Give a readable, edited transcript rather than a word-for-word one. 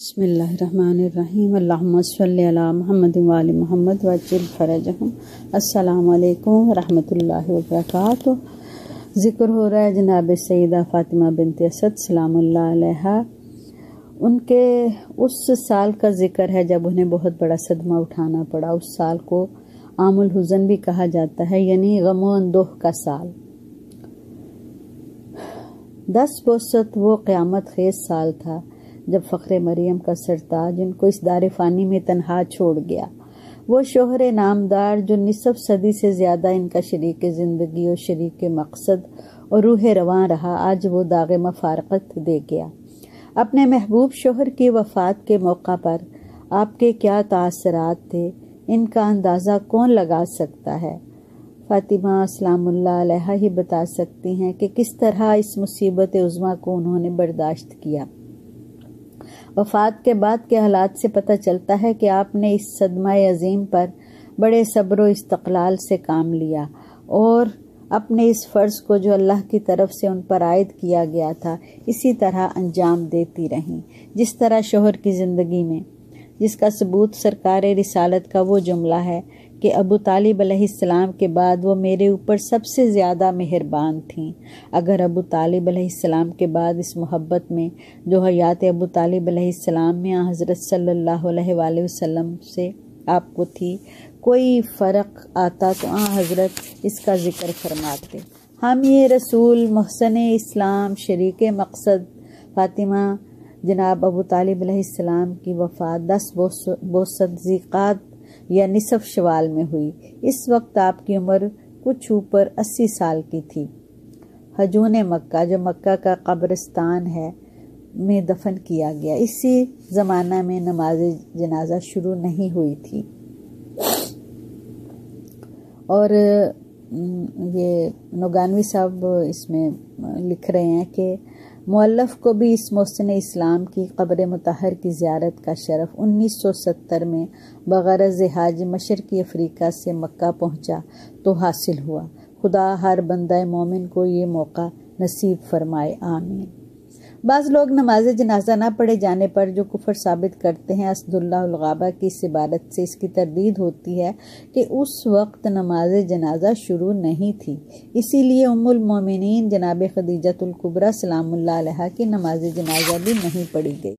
بسم اللہ الرحمن الرحیم اللہم صلی علی محمد وآل محمد وعجل فرجہم۔ السلام علیکم ورحمۃ اللہ وبرکاتہ۔ ذکر ہو رہا ہے جناب سیدہ فاطمہ بنت اسد سلام اللہ علیہا۔ ان کے اس سال کا ذکر ہے جب انہیں بہت بڑا صدمہ اٹھانا پڑا۔ اس سال کو عام الحزن بھی کہا جاتا ہے، یعنی غم و اندوہ کا سال۔ 10 بوسط وہ قیامت خیز سال تھا جب فخر مریم کا سرتاج ان کو اس دار فانی میں تنہا چھوڑ گیا۔ وہ شوہر نامدار جو نصف صدی سے زیادہ ان کا شریک زندگی اور شریک مقصد اور روح رواں رہا، آج وہ داغ مفارقت دے گیا۔ اپنے محبوب شوہر کی وفات کے موقع پر آپ کے کیا تاثرات تھے، ان کا اندازہ کون لگا سکتا ہے؟ فاطمہ سلام اللہ علیہا ہی بتا سکتی ہیں کہ کس طرح اس مصیبت عظمیٰ کو انہوں نے برداشت کیا۔ وفات کے بعد کے حالات سے پتہ چلتا ہے کہ آپ نے اس صدمہ عظیم پر بڑے صبر و استقلال سے کام لیا اور اپنے اس فرض کو جو اللہ کی طرف سے ان پر عائد کیا گیا تھا اسی طرح انجام دیتی رہیں، جس طرح شوہر کی زندگی میں، جس کا ثبوت سرکار رسالت کا وہ جملہ ہے کہ ابو طالب علیہ السلام کے بعد وہ میرے اوپر سب سے زیادہ مہربان تھیں۔ اگر ابو طالب علیہ السلام کے بعد اس محبت میں جو حیات ابو طالب علیہ السلام میں حضرت صلی اللہ علیہ وآلہ وسلم سے آپ کو تھی کوئی فرق آتا تو حضرت اس کا ذکر فرماتے۔ ہم یہ رسول محسن اسلام شریک مقصد فاطمہ جناب ابو طالب علیہ السلام کی وفات 10 بوسط ذیقعد یا نصف شوال میں ہوئی۔ اس وقت آپ کی عمر کچھ اوپر 80 سال کی تھی۔ حجون مکہ جو مکہ کا قبرستان ہے میں دفن کیا گیا۔ اسی زمانہ میں نماز جنازہ شروع نہیں ہوئی تھی۔ اور یہ نوگانوی صاحب اس میں لکھ رہے ہیں کہ مؤلف کو بھی اس محسن اسلام کی قبر مطہر کی زیارت کا شرف 1970 میں بغرض حج مشرقی افریقہ سے مکہ پہنچا تو حاصل ہوا۔ خدا ہر بندہ مومن کو یہ موقع نصیب فرمائے، آمین۔ بعض لوگ نماز جنازہ نہ پڑھے جانے پر جو کفر ثابت کرتے ہیں، اسد اللہ الغابہ کی اس عبارت سے اس کی تردید ہوتی ہے کہ اس وقت نماز جنازہ شروع نہیں تھی، اسی لیے ام المومنین جناب خدیجہ الکبریٰ سلام اللہ علیہا کی نماز جنازہ بھی نہیں پڑھی گئی۔